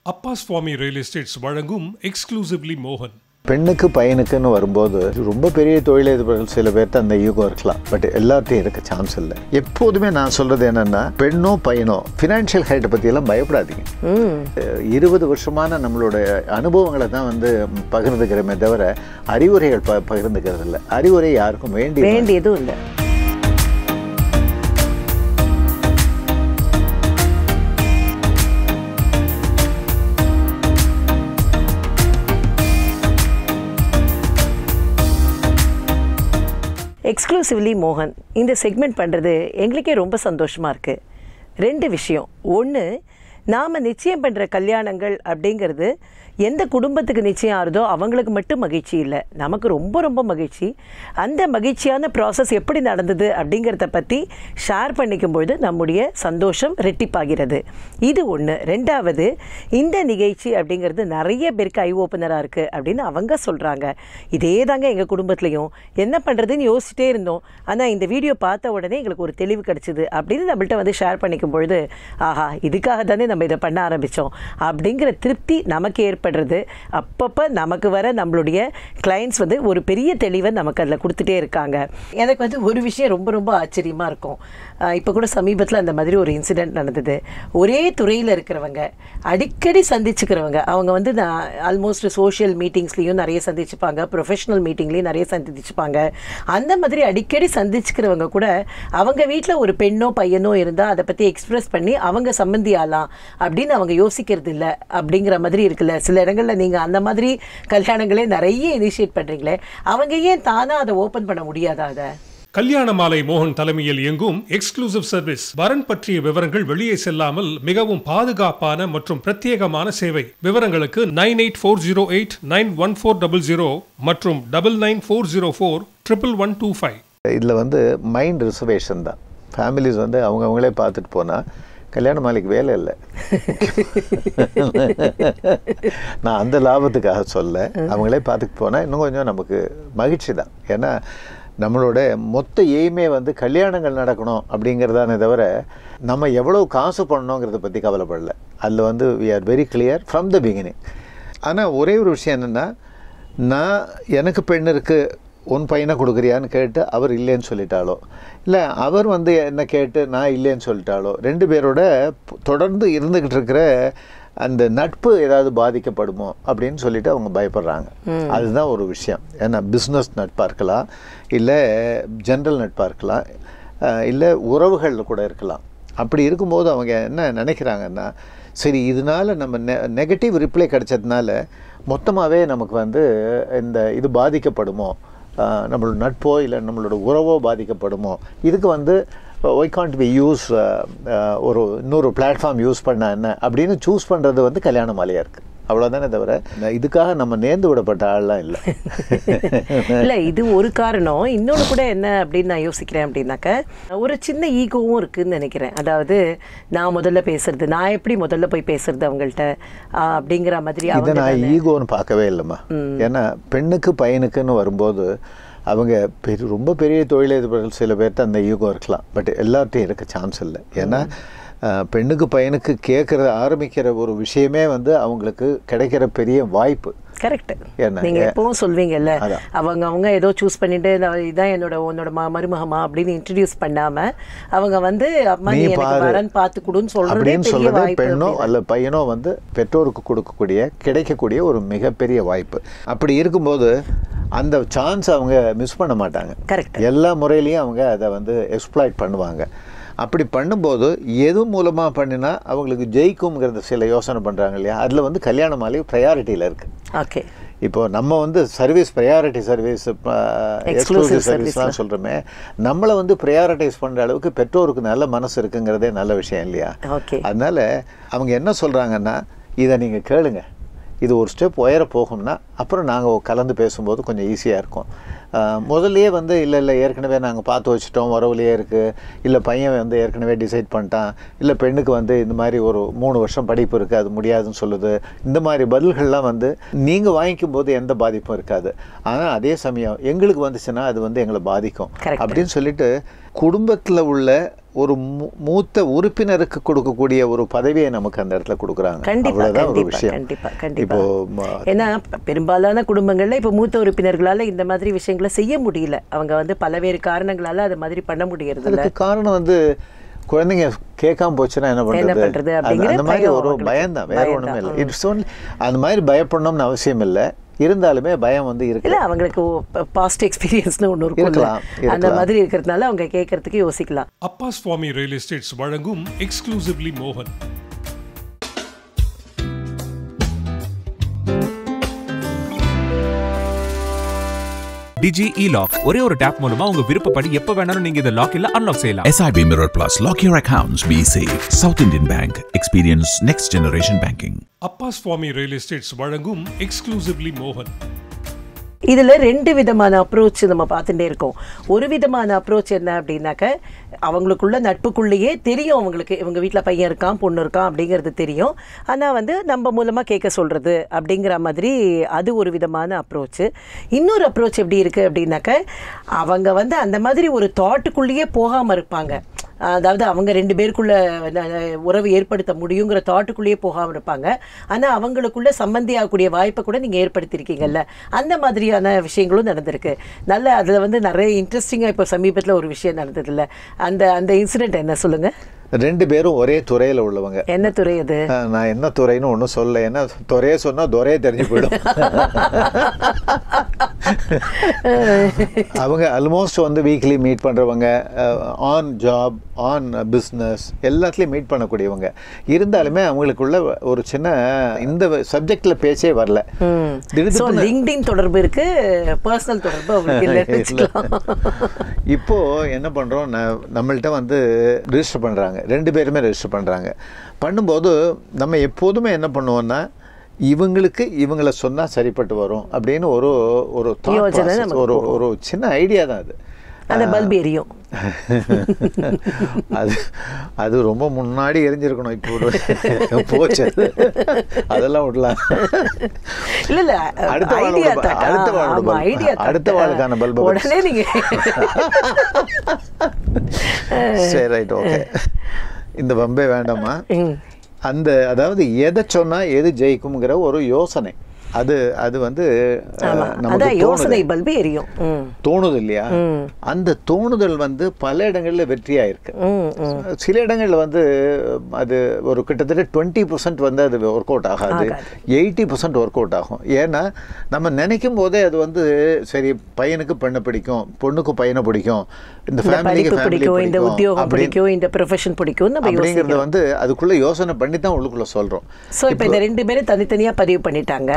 அப்பா Swamy real estates வழங்கும் exclusively மோகன். பெண்ணுக்கு பையனுக்குன்னு வரும்போது ரொம்ப பெரிய தொழிலதிபர்கள் சில பேர்த்து அந்த யூகோ இருக்கலாம். பட் எல்லார்ட்டையும் இருக்க சான்ஸ் இல்லை. எப்போதுமே நான் சொல்றது என்னன்னா, பெண்ணோ பையனோ ஃபினான்ஷியல் ஹைட்டை பற்றியெல்லாம் பயப்படாதீங்க. 20 வருஷமான நம்மளோட அனுபவங்களை தான் பகிர்ந்துக்கிறோமே தவிர அறிவுரைகள் பகிர்ந்துக்கிறது இல்லை. அறிவுரை யாருக்கும் வேண்டியதும் இல்லை. எக்ஸ்க்ளூசிவ்லி மோகன் இந்த செக்மெண்ட் பண்ணுறது எங்களுக்கே ரொம்ப சந்தோஷமாக இருக்குது. 2 விஷயம். ஒன்று, நாம் நிச்சயம் பண்ணுற கல்யாணங்கள் அப்படிங்கிறது எந்த குடும்பத்துக்கு நிச்சயம் ஆகுதோ அவங்களுக்கு மட்டும் மகிழ்ச்சி இல்லை, நமக்கு ரொம்ப ரொம்ப மகிழ்ச்சி. அந்த மகிழ்ச்சியான ப்ராசஸ் எப்படி நடந்தது அப்படிங்கிறத பற்றி ஷேர் பண்ணிக்கும்பொழுது நம்முடைய சந்தோஷம் ரெட்டிப்பாகிறது. இது ஒன்று. 2வது, இந்த நிகழ்ச்சி அப்படிங்கிறது நிறைய பேருக்கு ஐ ஓப்பனராக இருக்குது அப்படின்னு அவங்க சொல்கிறாங்க. இதே தாங்க எங்கள் குடும்பத்துலேயும் என்ன பண்ணுறதுன்னு யோசிச்சிட்டே இருந்தோம். ஆனால் இந்த வீடியோ பார்த்த உடனே எங்களுக்கு ஒரு தெளிவு கிடச்சிது அப்படின்னு நம்மள்கிட்ட ஷேர் பண்ணிக்கும் பொழுது, ஆஹா இதுக்காக தானே நம்ம இதை பண்ண ஆரம்பித்தோம் அப்படிங்கிற திருப்தி நமக்கு ஏற்படுறது. அப்பப்போ நமக்கு வர நம்மளுடைய கிளைண்ட்ஸ் ஒரு பெரிய தெளிவை நமக்கு அதில் கொடுத்துட்டே இருக்காங்க. எனக்கு ஒரு விஷயம் ரொம்ப ரொம்ப ஆச்சரியமாக இருக்கும். இப்போ கூட சமீபத்தில் அந்த மாதிரி ஒரு இன்சிடெண்ட் நடந்தது. ஒரே துறையில் இருக்கிறவங்க, அடிக்கடி சந்திச்சுக்கிறவங்க, அவங்க நான் ஆல்மோஸ்ட் சோஷியல் மீட்டிங்ஸ்லேயும் நிறைய சந்திச்சுப்பாங்க, ப்ரொஃபஷனல் மீட்டிங்லேயும் நிறைய சந்திச்சுப்பாங்க. அந்த மாதிரி அடிக்கடி சந்திச்சுக்கிறவங்க கூட அவங்க வீட்டில் ஒரு பெண்ணோ பையனோ இருந்தால் அதை பற்றி எக்ஸ்ப்ரெஸ் பண்ணி அவங்க சம்மந்தி ஆகலாம் அப்படின்னு அவங்க யோசிக்கிறது இல்லை அப்படிங்கிற மாதிரி இருக்குல்ல. சில இடங்களில் நீங்கள் அந்த மாதிரி கல்யாணங்களே நிறைய இனிஷியேட் பண்ணுறீங்களே, அவங்க ஏன் தானாக அதை ஓப்பன் பண்ண முடியாதா? அதை கல்யாண மாலை மோகன் தலைமையில் இயங்கும் எக்ஸ்க்ளூசிவ் சர்வீஸ். வரன் பற்றிய விவரங்கள் வெளியே செல்லாமல் மிகவும் பாதுகாப்பான மற்றும் பிரத்யேகமான சேவை. விவரங்களுக்கு 9840891400 மற்றும் 9940411125. இதில் மைண்ட் ரிசர்வேஷன் தான். ஃபேமிலிஸ் அவங்களே பார்த்துட்டு போனால் கல்யாண மாலைக்கு வேலை இல்லை. நான் அந்த லாபத்துக்காக சொல்ல, அவங்களே பார்த்துட்டு போனால் இன்னும் கொஞ்சம் நமக்கு மகிழ்ச்சி தான். ஏன்னா நம்மளோட மொத்த எய்மே கல்யாணங்கள் நடக்கணும் அப்படிங்கிறதானே தவிர நம்ம எவ்வளோ காசு பண்ணணுங்கிறத பற்றி கவலைப்படல. அதில் we are very clear from the beginning. ஆனால் ஒரே ஒரு விஷயம் என்னென்னா, நான் எனக்கு பெண் இருக்குது உன் பையனை கொடுக்குறியான்னு கேட்டு அவர் இல்லைன்னு சொல்லிட்டாலோ, இல்லை அவர் என்ன கேட்டு நான் இல்லைன்னு சொல்லிட்டாலோ, 2 பேரோட தொடர்ந்து இருந்துக்கிட்டு இருக்கிற அந்த நட்பு ஏதாவது பாதிக்கப்படுமோ அப்படின்னு சொல்லிட்டு அவங்க பயப்படுறாங்க. அதுதான் ஒரு விஷயம். ஏன்னா பிஸ்னஸ் நட்பாக இருக்கலாம், இல்லை ஜென்ரல் நட்பாக இருக்கலாம், இல்லை உறவுகளில் கூட இருக்கலாம். அப்படி இருக்கும்போது அவங்க என்ன நினைக்கிறாங்கன்னா, சரி இதனால் நம்ம நெகட்டிவ் ரிப்ளை கிடைச்சதுனால மொத்தமாகவே நமக்கு இந்த இது பாதிக்கப்படுமோ, நம்மளோட நட்போ இல்லை நம்மளோட உறவோ பாதிக்கப்படுமோ, இதுக்கு ஒய் காண்ட் வி யூஸ் ஒரு இன்னொரு பிளாட்ஃபார்ம் யூஸ் பண்ண என்ன அப்படின்னு சூஸ் பண்ணுறது கல்யாண மாலையாக இருக்குது. அவ்வளோதானே தவிர இதுக்காக நம்ம நேர்ந்து விடப்பட்ட ஆள்லாம் இல்லை. இல்லை, இது ஒரு காரணம். இன்னொன்று கூட என்ன அப்படின்னு நான் யோசிக்கிறேன் அப்படின்னாக்க, ஒரு சின்ன ஈகோவும் இருக்குதுன்னு நினைக்கிறேன். அதாவது நான் முதல்ல பேசுறது, நான் எப்படி முதல்ல போய் பேசுறது அவங்கள்ட்ட அப்படிங்கிற மாதிரி. இதை நான் ஈகோன்னு பார்க்கவே இல்லைம்மா. ஏன்னா பெண்ணுக்கு பையனுக்குன்னு வரும்போது அவங்க ரொம்ப பெரிய தொழிலதிபர்கள் சில பேர்த்து அந்த ஈகோ இருக்கலாம். பட் எல்லார்ட்டையும் இருக்க சான்ஸ் இல்லை. ஏன்னா பெண்ணுக்கு பையனுக்கு ஆரம்பிக்கிற ஒரு விஷயமே அவங்களுக்கு கிடைக்கிற பெரிய வாய்ப்பு. கரெக்ட். நீங்க எப்பவும் சொல்வீங்கல்ல, அவங்க ஏதோ சூஸ் பண்ணிட்டு இதான் உன்னோட மருமகமா அப்படின்னு இன்ட்ரடியூஸ் பண்ணாம அவங்க அம்மா நீ எனக்கு வரன் பார்த்து கொடுன்னு சொல்றது பெண்ணோ அல்ல பையனோ பெற்றோருக்கு கிடைக்கக்கூடிய ஒரு மிகப்பெரிய வாய்ப்பு. அப்படி இருக்கும்போது அந்த சான்ஸ் அவங்க மிஸ் பண்ண மாட்டாங்க. கரெக்ட். எல்லா முறையிலையும் அவங்க அதை எக்ஸ்ப்ளாய்ட் பண்ணுவாங்க. அப்படி பண்ணும்போது எது மூலமாக பண்ணினா அவங்களுக்கு ஜெயிக்கும்ங்கிறத சில யோசனை பண்ணுறாங்க இல்லையா. அதில் கல்யாண மாலை ப்ரையாரிட்டியில் இருக்குது. ஓகே. இப்போது நம்ம சர்வீஸ் ப்ரையாரிட்டி சர்வீஸ் எக்ஸ்க்ளூசிவ் சர்வீஸ்லாம் சொல்கிறோமே, நம்மளை ப்ரையாரிட்டைஸ் பண்ணுற அளவுக்கு பெற்றோருக்கு நல்ல மனசு இருக்குங்கிறதே நல்ல விஷயம் இல்லையா. அதனால் அவங்க என்ன சொல்கிறாங்கன்னா, இதை நீங்கள் கேளுங்க, இது ஒரு ஸ்டெப் உயர போகும்னா அப்புறம் நாங்கள் கலந்து பேசும்போது கொஞ்சம் ஈஸியாக இருக்கும். முதல்லையே இல்லை ஏற்கனவே நாங்கள் பார்த்து வச்சுட்டோம், உறவுலையே இருக்குது, இல்லை பையன் ஏற்கனவே டிசைட் பண்ணிட்டான், இல்லை பெண்ணுக்கு இந்த மாதிரி ஒரு 3 வருஷம் படிப்பு இருக்குது அது முடியாதுன்னு சொல்லுது, இந்த மாதிரி பதில்கள்லாம் நீங்கள் வாங்கிக்கும் போது எந்த பாதிப்பும் இருக்காது. ஆனால் அதே சமயம் எங்களுக்கு வந்துச்சுன்னா அது எங்களை பாதிக்கும் அப்படின்னு சொல்லிட்டு குடும்பத்தில் உள்ள ஒரு மூத்த உறுப்பினருக்கு கொடுக்கக்கூடிய ஒரு பதவியை நமக்கு அந்த இடத்துல கொடுக்குறாங்க. அவ்வளவுதான் ஒரு விஷயம். கண்டிப்பா கண்டிப்பா. ஏன்னா பெரும்பாலான குடும்பங்கள்ல இப்போ மூத்த உறுப்பினர்களால இந்த மாதிரி விஷயங்களை செய்ய முடியல. அவங்க வந்து பல்வேறு காரணங்களால அது மாதிரி பண்ண முடியறது இல்லை. காரணம் வந்து குழந்தைங்க கேட்காம போச்சுன்னா என்ன பண்றது, அந்த மாதிரி ஒரு பயம் தான், வேற ஒண்ணுமே இல்லை. இட்ஸ் ஓன்லி அந்த மாதிரி பயப்படணும்னு அவசியம் இல்லை. இருந்தாலுமே பயம் வந்து இருக்கு. இல்லை, அவங்களுக்கு பாஸ்ட் எக்ஸ்பீரியன்ஸ்னு ஒன்று இருக்கலாம். அந்த மாதிரி இருக்கிறதுனால அவங்க கேட்கறதுக்கு யோசிக்கலாம். அப்பா சுவாமி ரியல் எஸ்டேட்ஸ் வழங்கும் எக்ஸ்க்ளூசிவ்லி மோகன். Digi E-Lock ஒரே ஒரு டேப் மூலமா உங்க விருப்பப்படி எப்ப வேணாலும் நீங்க இத லாக் இல்ல அன்லாக் செய்யலாம். SIB Mirror Plus, lock your accounts, be safe. South Indian Bank, experience next generation banking. Appa Swamy real estates வழங்கும் எக்ஸ்க்ளூசிவ்லி மோகன். இதில் 2 விதமான அப்ரோச் நம்ம பார்த்துட்டே இருக்கோம். ஒரு விதமான அப்ரோச் என்ன அப்படின்னாக்க, அவங்களுக்குள்ள நட்புக்குள்ளேயே தெரியும், அவங்களுக்கு இவங்க வீட்டில் பையன் இருக்கான் பொண்ணு இருக்கான் அப்படிங்கிறது தெரியும். ஆனால் வந்து நம்ம மூலமாக கேட்க சொல்கிறது அப்படிங்கிற மாதிரி அது ஒரு விதமான அப்ரோச்சு. இன்னொரு அப்ரோச் எப்படி இருக்குது அப்படின்னாக்க, அவங்க வந்து அந்த மாதிரி ஒரு தாட்டுக்குள்ளேயே போகாமல் இருப்பாங்க. அதாவது அவங்க 2 பேருக்குள்ள உறவு ஏற்படுத்த முடியுங்கிற தாட்டுக்குள்ளேயே போகாமல் இருப்பாங்க. ஆனால் அவங்களுக்குள்ள சம்பந்தி ஆகக்கூடிய வாய்ப்பை கூட நீங்கள் ஏற்படுத்தியிருக்கீங்கல்ல, அந்த மாதிரியான விஷயங்களும் நடந்திருக்கு. நல்ல அதில் வந்து நிறைய இன்ட்ரெஸ்டிங்காக இப்போ சமீபத்தில் ஒரு விஷயம் நடந்ததில்ல, அந்த இன்சிடென்ட் என்ன சொல்லுங்கள்? 2 பேரும் ஒரே துறையில் உள்ளவங்க. என்ன துறை அது? நான் என்ன துறைன்னு ஒன்றும் சொல்ல, ஏன்னா துறையே சொன்னால் துறையே தெரிஞ்சு போயிடும். அவங்க ஆல்மோஸ்ட் வந்து வீக்லி மீட் பண்ணுறவங்க, ஆன் ஜாப், ஆன் பிஸ்னஸ் எல்லாத்துலேயும் மீட் பண்ணக்கூடியவங்க. இருந்தாலுமே அவங்களுக்குள்ள ஒரு சின்ன இந்த சப்ஜெக்டில் பேச்சே வரல. லிங்க்டின் தொடர்பு இருக்கு, பர்சனல் தொடர்பு அவங்களுக்கு இல்லை. இப்போது என்ன பண்ணுறோம், நம்மள்கிட்ட வந்து ரிஜிஸ்டர் பண்ணுறாங்க, 2 பேருமே ரெஜிஸ்டர் பண்ணுறாங்க. பண்ணும்போது நம்ம எப்போதுமே என்ன பண்ணுவோம்னா, இவங்களுக்கு இவங்களை சொன்னால் சரிப்பட்டு வரும் அப்படின்னு ஒரு ஒரு சின்ன ஐடியா தான் அது. அந்த பல்ப் எரியும். அது ரொம்ப முன்னாடி எரிஞ்சிருக்கணும். இப்போ போச்சு, அதெல்லாம் விடலாம். இல்ல இல்ல, அடுத்த வாழ்க்கான பல்பு உடனே நீங்க சரி, ரைட், ஓகே, இந்த பம்பே வேண்டாமா. அந்த அதாவது எதை சொன்னா எது ஜெயிக்கும்ங்கிற ஒரு யோசனை, அது வந்து யோசனை பல்பு எரியும் தோணுது இல்லையா? அந்த தோணுதல் வந்து பல இடங்கள்ல வெற்றியா இருக்கு. சில இடங்கள்ல வந்து அது ஒரு கிட்டத்தட்ட 20% வந்து அது ஒர்க் அவுட் ஆகாது, 80% ஒர்க் அவுட் ஆகும். ஏன்னா நம்ம நினைக்கும் போதே அது வந்து சரி, பையனுக்கு பெண்ணை பிடிக்கும், பொண்ணுக்கு பையனை பிடிக்கும், இந்த ஃபேமிலிக்கு பிடிக்கும், இந்த உத்தியோகம் பிடிக்கும், இந்த ப்ரொஃபஷன் பிடிக்கும் அப்படிங்கறத வந்து அதுக்குள்ள யோசனை பண்ணி தான் உள்ளுக்குள்ள சொல்றோம். சோ இப்போ இந்த 2 பேரும் தனித்தனியா பதிவு பண்ணிட்டாங்க.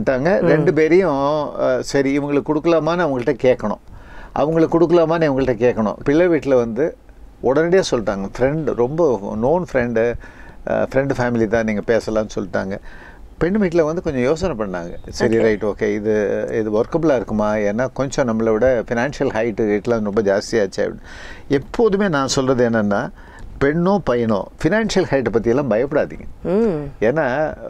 2 பேரையும் சரி இவங்களுக்கு கொடுக்கலாமான்னு அவங்கள்ட்ட கேட்கணும், அவங்களுக்கு கொடுக்கலாமான்னு இவங்கள்ட்ட கேட்கணும். பிள்ளை வீட்டில் வந்து உடனடியாக சொல்லிட்டாங்க, ஃப்ரெண்டு, ரொம்ப நோன் ஃப்ரெண்டு ஃபேமிலி தான், நீங்கள் பேசலாம்னு சொல்லிட்டாங்க. பெண் வீட்டில் வந்து கொஞ்சம் யோசனை பண்ணாங்க, சரி ரைட் ஓகே, இது ஒர்க்கபுளாக இருக்குமா, ஏன்னா கொஞ்சம் நம்மளை விட ஃபினான்ஷியல் ஹைட்லாம் ரொம்ப ஜாஸ்தியாச்சு. எப்போதுமே நான் சொல்கிறது என்னென்னா, பெண்ணோ பையனோ ஃபினான்ஷியல் ஹைட்டை பற்றியெல்லாம் பயப்படாதீங்க. ஏன்னா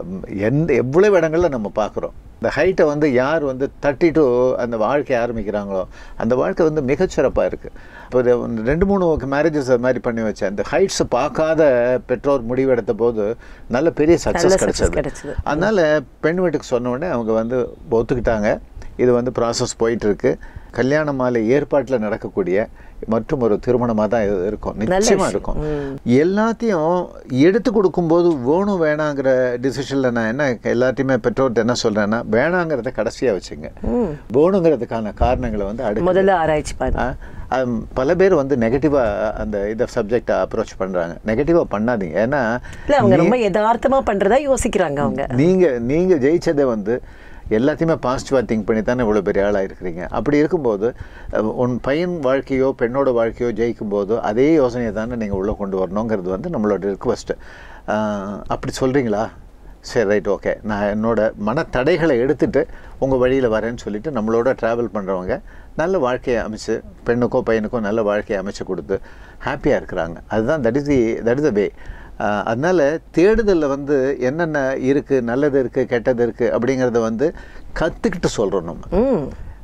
எவ்வளவு இடங்களில் நம்ம பார்க்குறோம், இந்த ஹைட்டை வந்து யார் வந்து தட்டிட்டு அந்த வாழ்க்கை ஆரம்பிக்கிறாங்களோ அந்த வாழ்க்கை வந்து மிகச்சிறப்பாக இருக்குது. இப்போ 2-3 மேரேஜஸ் அது மாதிரி பண்ணி வச்சேன். அந்த ஹைட்ஸை பார்க்காத பெற்றோர் முடிவெடுத்த போது நல்ல பெரிய சக்ஸஸ் கிடைச்சது. அதனால் பெண் வீட்டுக்கு சொன்ன உடனே அவங்க வந்து ஒத்துக்கிட்டாங்க. இது வந்து ப்ராசஸ் போயிட்டுருக்கு. கல்யாண மாலை ஏற்பாட்டில் நடக்கக்கூடிய மற்றும் ஒரு திருமணமாக தான் இது இருக்கும், நிச்சயமாக இருக்கும். எல்லாத்தையும் எடுத்து கொடுக்கும்போது வேணும் வேணாங்கிற டிசிஷனில் நான் என்ன எல்லாத்தையுமே பெற்றோர்கிட்ட என்ன சொல்கிறேன்னா, வேணாங்கிறத கடைசியாக வச்சுங்க, வேணுங்கிறதுக்கான காரணங்களை வந்து முதல்ல ஆராய்ச்சி பாருங்க. பல பேர் வந்து நெகட்டிவாக அந்த இதை சப்ஜெக்டை அப்ரோச் பண்ணுறாங்க. நெகட்டிவாக பண்ணாதீங்க, ஏன்னா அவங்க ரொம்ப யதார்த்தமாக பண்ணுறதா யோசிக்கிறாங்க. அவங்க நீங்கள் ஜெயிச்சதை வந்து எல்லாத்தையுமே பாசிட்டிவாக திங்க் பண்ணி தானே இவ்வளோ பெரிய ஆளாக இருக்கிறீங்க. அப்படி இருக்கும்போது உன் பையன் வாழ்க்கையோ பெண்ணோட வாழ்க்கையோ ஜெயிக்கும் போது அதே யோசனையை தானே நீங்கள் உள்ளே கொண்டு வரணுங்கிறது வந்து நம்மளோட ரிக்வெஸ்ட்டு. அப்படி சொல்கிறீங்களா, சரி ரைட் ஓகே, நான் என்னோட மனத்தடைகளை எடுத்துகிட்டு உங்கள் வழியில் வரேன்னு சொல்லிவிட்டு நம்மளோட ட்ராவல் பண்ணுறவங்க நல்ல வாழ்க்கையை அமைச்சு, பெண்ணுக்கோ பையனுக்கோ நல்ல வாழ்க்கையை அமைச்சு கொடுத்து ஹாப்பியாக இருக்கிறாங்க. அதுதான் தட் இஸ் த வே. அதனால் தேடுதலில் வந்து என்னென்ன இருக்குது, நல்லது இருக்குது, கெட்டது இருக்குது அப்படிங்கிறத வந்து கற்றுக்கிட்டு சொல்கிறோம். நம்ம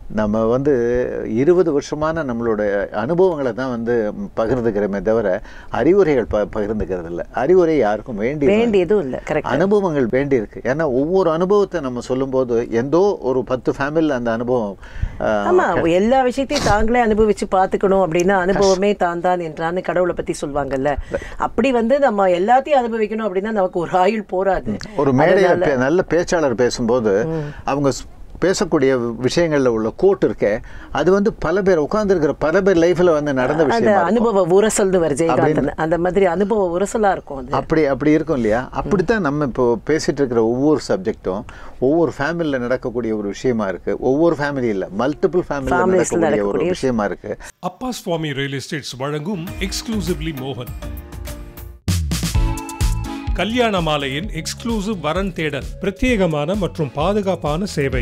நம்ம வந்து 20 வருஷமான நம்மளோட அனுபவங்களை தான் வந்து பகிர்ந்துக்கிறோமே தவிர அறிவுரைகள் பகிர்ந்துக்கிறது இல்லை. அறிவுரை யாருக்கும் வேண்டியதும் இல்லை. அனுபவங்கள் வேண்டி இருக்கு. ஏன்னா ஒவ்வொரு அனுபவத்தை நம்ம சொல்லும்போது எந்தோ ஒரு 10 ஃபேமிலியில் அந்த அனுபவம் எல்லா விஷயத்தையும் தாங்களே அனுபவிச்சு பார்த்துக்கணும் அப்படின்னா அனுபவமே தான் என்றான்னு கடவுளை பத்தி சொல்லுவாங்கல்ல. அப்படி வந்து நம்ம எல்லாத்தையும் அனுபவிக்கணும் அப்படின்னா நமக்கு ஒரு ஆயுள் போராது. ஒரு மேடையில் நல்ல பேச்சாளர் பேசும்போது அவங்க பேசக்கூடிய விஷயங்கள்ல உள்ள கோட் இருக்கே, அது வந்து பல பேர் உட்கார்ந்துருக்கிற பல பேர் லைஃப்ல வந்து நடந்த விஷயம், அனுபவ உரசல்னு விஜயகாந்தன் அந்த மாதிரி அனுபவ உரசலா இருக்கும். அப்படி இருக்கும் இல்லையா? அப்படித்தான் நம்ம இப்போ பேசிட்டு இருக்கிற ஒவ்வொரு சப்ஜெக்டும் ஒவ்வொரு ஃபேமிலியில் நடக்கக்கூடிய ஒரு விஷயமா இருக்கு. ஒவ்வொரு ஃபேமிலி இல்ல, மல்டிபிள் ஃபேமிலியில் நடக்கக்கூடிய ஒரு விஷயமா இருக்கு. அப்பா சுவாமி ரியல் எஸ்டேட்ஸ் வழங்கும் எக்ஸ்க்ளூசிவ்லி மோகன் கல்யாண மாலையின் எக்ஸ்க்ளூசிவ் வரன் தேடல், பிரத்யேகமான மற்றும் பாதுகாப்பான சேவை.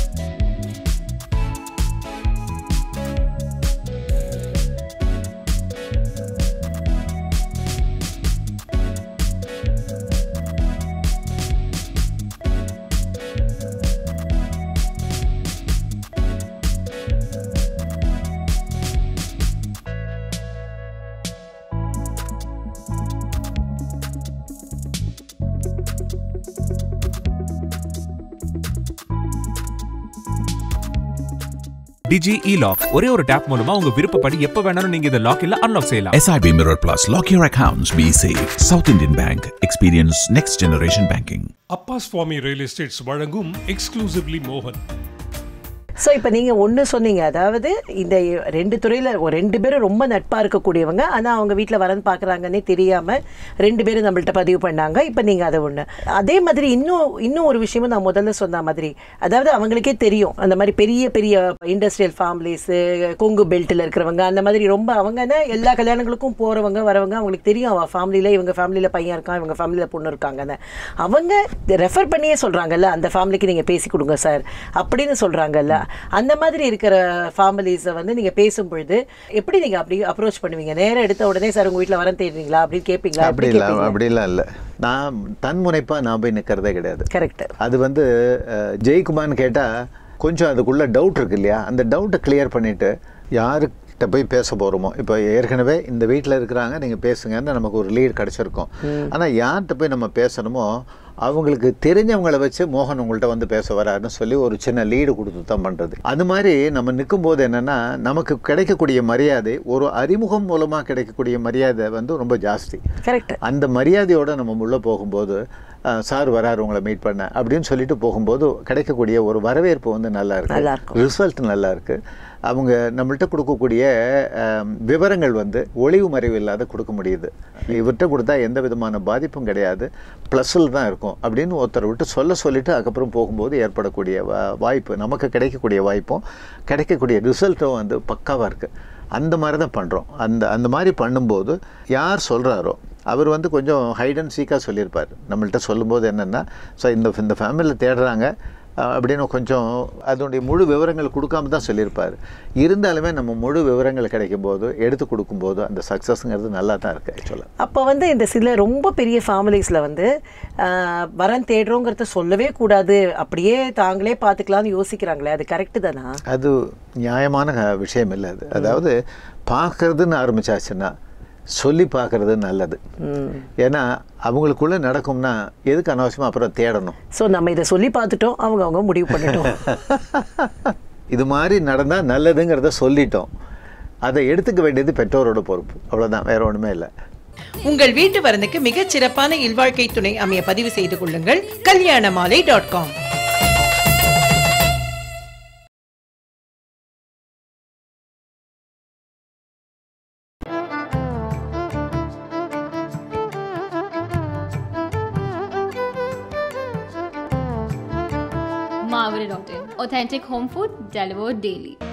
Digi E-Lock ஒரே ஒரு டேப் மூலமா உங்க விருப்பப்படி எப்ப வேணாலும் நீங்க இத லாக் இல்ல அன்லாக் செய்யலாம். SIB Mirror Plus. Lock your accounts. Be safe. South Indian Bank. Experience next generation banking. Appa Swamy real estates வழங்கும் எக்ஸ்க்ளூசிவ்லி மோகன். ஸோ இப்போ நீங்கள் ஒன்று சொன்னீங்க, அதாவது இந்த 2 துறையில் 2 பேரும் ரொம்ப நட்பாக இருக்கக்கூடியவங்க, ஆனால் அவங்க வீட்டில் வரன்னு பார்க்குறாங்கன்னே தெரியாமல் 2 பேரும் நம்மள்ட்ட பதிவு பண்ணாங்க. இப்போ நீங்கள் அதை ஒன்று அதே மாதிரி இன்னும் ஒரு விஷயமும் நான் முதல்ல சொன்ன மாதிரி, அதாவது அவங்களுக்கே தெரியும் அந்த மாதிரி பெரிய பெரிய இண்டஸ்ட்ரியல் ஃபேமிலிஸு, கொங்கு பெல்ட்டில் இருக்கிறவங்க, அந்த மாதிரி ரொம்ப அவங்கன்னா எல்லா கல்யாணங்களுக்கும் போகிறவங்க வரவங்க, அவங்களுக்கு தெரியும் அவள் ஃபேமிலியில் இவங்க ஃபேமிலியில் பையன் இருக்கான், இவங்க ஃபேமிலியில் பொண்ணு இருக்காங்கன்னு. அவங்க ரெஃபர் பண்ணியே சொல்கிறாங்கல்ல, அந்த ஃபேமிலிக்கு நீங்கள் பேசி கொடுங்க சார் அப்படின்னு சொல்கிறாங்கல்ல. அந்த மாதிரி இருக்கிற ஃபேமிலிஸை வந்து நீங்கள் பேசும்பொழுது எப்படி நீங்கள் அப்படி அப்ரோச் பண்ணுவீங்க? நேரம் எடுத்த உடனே சார் உங்கள் வீட்டில் வரன் தேடுறீங்களா அப்படின்னு கேட்பீங்களா? அப்படிலாம் இல்லை. நான் தன்முனைப்பாக நான் போய் நிற்கிறதே கிடையாது. கரெக்ட். அது வந்து ஜெயிக்குமான்னு கேட்டால் கொஞ்சம் அதுக்குள்ள டவுட் இருக்கு இல்லையா, அந்த டவுட்டை கிளியர் பண்ணிவிட்டு யாருக்கிட்ட போய் பேச போகிறோமோ, இப்போ ஏற்கனவே இந்த வீட்டில் இருக்கிறாங்க நீங்கள் பேசுங்கன்னு நமக்கு ஒரு லீட் கிடச்சிருக்கோம். ஆனால் யார்கிட்ட போய் நம்ம பேசணுமோ அவங்களுக்கு தெரிஞ்சவங்களை வச்சு மோகன் உங்கள்கிட்ட வந்து பேச வராருன்னு சொல்லி ஒரு சின்ன லீடு கொடுத்து தான் பண்ணுறது. அது மாதிரி நம்ம நிற்கும்போது என்னென்னா நமக்கு கிடைக்கக்கூடிய மரியாதை, ஒரு அறிமுகம் மூலமாக கிடைக்கக்கூடிய மரியாதை வந்து ரொம்ப ஜாஸ்தி. கரெக்ட். அந்த மரியாதையோடு நம்ம உள்ளே போகும்போது சார் வராரு உங்களை மீட் பண்ண அப்படின்னு சொல்லிட்டு போகும்போது கிடைக்கக்கூடிய ஒரு வரவேற்பு வந்து நல்லா இருக்கு, ரிசல்ட் நல்லா இருக்கு. அவங்க நம்மள்கிட்ட கொடுக்கக்கூடிய விவரங்கள் வந்து ஒளிவு மறைவு இல்லாத கொடுக்க முடியுது. இவர்கிட்ட கொடுத்தா எந்த விதமான பாதிப்பும் கிடையாது, ப்ளஸில் தான் இருக்கும் அப்படின்னு ஒருத்தரை விட்டு சொல்லிட்டு அதுக்கப்புறம் போகும்போது ஏற்படக்கூடிய வாய்ப்பு, நமக்கு கிடைக்கக்கூடிய வாய்ப்பும் கிடைக்கக்கூடிய ரிசல்ட்டும் வந்து பக்காவாக இருக்குது. அந்த மாதிரி தான் பண்ணுறோம். அந்த மாதிரி பண்ணும்போது யார் சொல்கிறாரோ அவர் வந்து கொஞ்சம் ஹைட் அண்ட் சீக்காக சொல்லியிருப்பார். நம்மள்கிட்ட சொல்லும்போது என்னென்னா, ஸோ இந்த ஃபேமிலியில் தேடுறாங்க அப்படின்னு கொஞ்சம் அதனுடைய முழு விவரங்கள் கொடுக்காம தான் சொல்லியிருப்பார். இருந்தாலுமே நம்ம முழு விவரங்கள் கிடைக்கும் போது எடுத்து கொடுக்கும்போது அந்த சக்ஸஸ்ங்கிறது நல்லா தான் இருக்குது ஆக்சுவலாக. அப்போ வந்து இந்த சில ரொம்ப பெரிய ஃபேமிலிஸில் வந்து வரன் தேடுறோங்கிறத சொல்லவே கூடாது, அப்படியே தாங்களே பார்த்துக்கலான்னு யோசிக்கிறாங்களே, அது கரெக்டு தானா? அது நியாயமான விஷயம் இல்லை. அதாவது பார்க்கறதுன்னு ஆரம்பிச்சாச்சுன்னா சொல்லி பார்க்கறது நல்லது. ஏன்னா அவங்களுக்குள்ள நடக்கும்னா எதுக்கு அனாவசியமா அப்புறம் தேடணும்? ஸோ நம்ம இதை சொல்லி பார்த்துட்டோம், அவங்க முடிவு பண்ணிட்டோம். இது மாதிரி நடந்தால் நல்லதுங்கிறத சொல்லிட்டோம். அதை எடுத்துக்க வேண்டியது பெற்றோரோட பொறுப்பு, அவ்வளோதான், வேற ஒன்றுமே இல்லை. உங்கள் வீட்டு வரனுக்கு மிகச் சிறப்பான இல்வாழ்க்கை துணை அமைய பதிவு செய்து கொள்ளுங்கள். kalyanamaalai.com. Marvel.in. Authentic home food delivered daily.